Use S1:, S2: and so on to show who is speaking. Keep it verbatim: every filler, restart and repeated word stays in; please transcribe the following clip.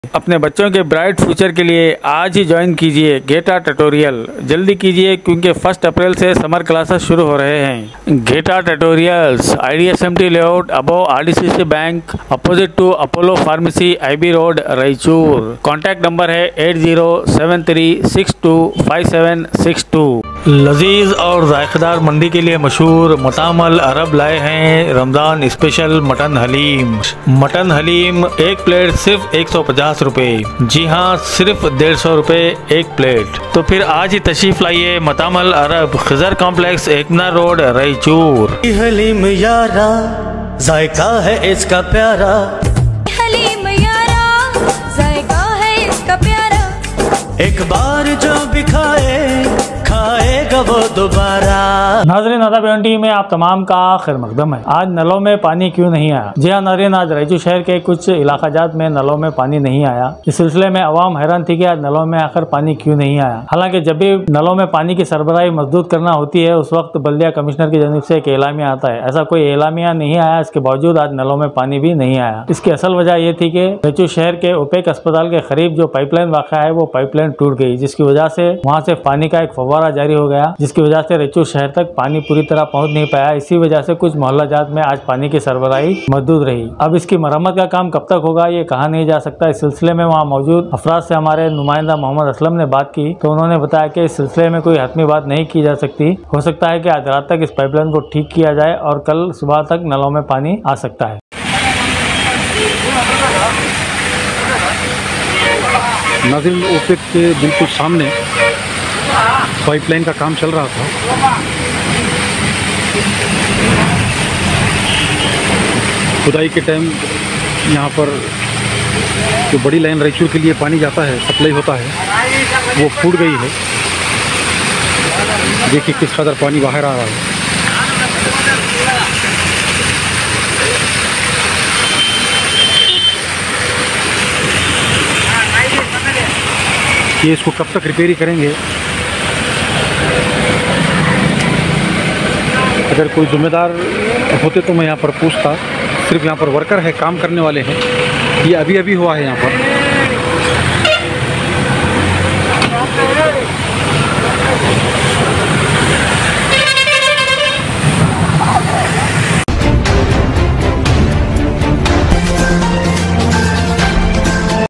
S1: अपने बच्चों के ब्राइट फ्यूचर के लिए आज ही ज्वाइन कीजिए गेटा ट्यूटोरियल। जल्दी कीजिए क्योंकि फर्स्ट अप्रैल से समर क्लासेस शुरू हो रहे हैं। गेटा tutorials, I D S M T layout, above R D C C bank, opposite to Apollo pharmacy, I B road, Raichur. Contact number है eight zero seven three six two five seven six two. लजीज और जायकेदार मंदी के लिए मशहूर मतामल अरब लाए हैं Ramzan special mutton haleem. Mutton haleem एक प्लेट सिर्फ एक सौ पचास रुपए। जी हाँ, सिर्फ डेढ़ सौ रुपए एक प्लेट। तो फिर आज ही तशरीफ लाइए मतामल अरब, खिजर कॉम्प्लेक्स, एकना रोड, रायचूर।
S2: हलीम यारा जायका है इसका प्यारा,
S3: हलीम यारा जायका है इसका प्यारा।
S2: एक बार जो भी खाए खाएगा वो दोबारा।
S1: नाज़रीन आदाब टीवी में आप तमाम का खैर मकदम है। आज नलों में पानी क्यों नहीं आया? जी हाँ नाज़रीन, आज रायचूर शहर के कुछ इलाकाजात में नलों में पानी नहीं आया। इस सिलसिले में अवाम हैरान थी कि आज नलों में आखिर पानी क्यों नहीं आया। हालांकि जब भी नलों में पानी की सरबराही मजबूत करना होती है उस वक्त बल्दिया कमिश्नर की जानिब से एक एलामिया आता है। ऐसा कोई एलामिया नहीं आया, इसके बावजूद आज नलों में पानी भी नहीं आया। इसकी असल वजह यह थी कि रायचूर शहर के ओपेक अस्पताल के करीब जो पाइपलाइन वाक़ा है वो पाइपलाइन टूट गई, जिसकी वजह से वहाँ से पानी का एक फव्वारा जारी हो गया, जिसकी वजह से रायचूर शहर तक पानी पूरी तरह पहुंच नहीं पाया। इसी वजह से कुछ मोहल्ला जात में आज पानी की सरबराही महदूद रही। अब इसकी मरम्मत का काम कब तक होगा ये कहा नहीं जा सकता। इस सिलसिले में वहाँ मौजूद अफराद से हमारे नुमाइंदा मोहम्मद असलम ने बात की तो उन्होंने बताया कि इस सिलसिले में कोई हतमी बात नहीं की जा सकती। हो सकता है कि आज रात तक इस पाइपलाइन को ठीक किया जाए और कल सुबह तक नलों में पानी आ सकता है।
S4: नाज़रीन, ओपेक के बिल्कुल सामने पाइपलाइन का काम चल रहा था। खुदाई के टाइम यहाँ पर जो बड़ी लाइन रायचूर के लिए पानी जाता है, सप्लाई होता है, वो फूट गई है। देखिए किस कदर पानी बाहर आ रहा है। ये इसको कब तक रिपेयरी करेंगे? अगर कोई जिम्मेदार होते तो मैं यहाँ पर पूछता। सिर्फ यहाँ पर वर्कर है, काम करने वाले हैं। ये अभी अभी हुआ है यहाँ पर।